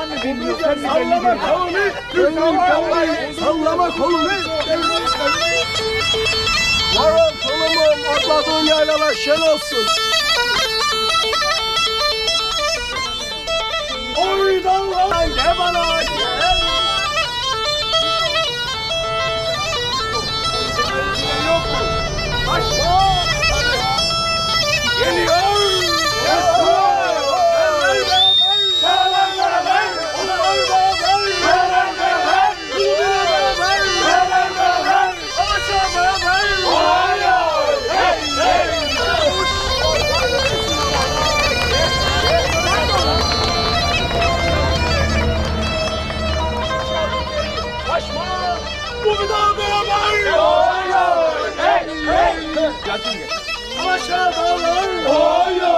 sen mi bilmiyorsun? Sen mi Sallama kolunu, sallama kolunu. Varol Solomon, atladığın yaylalar şen olsun. Oy dağlar de bana gel. Başla. Geliyor. Bu bir daha beraber. Hey hey. Aşağı dağlar.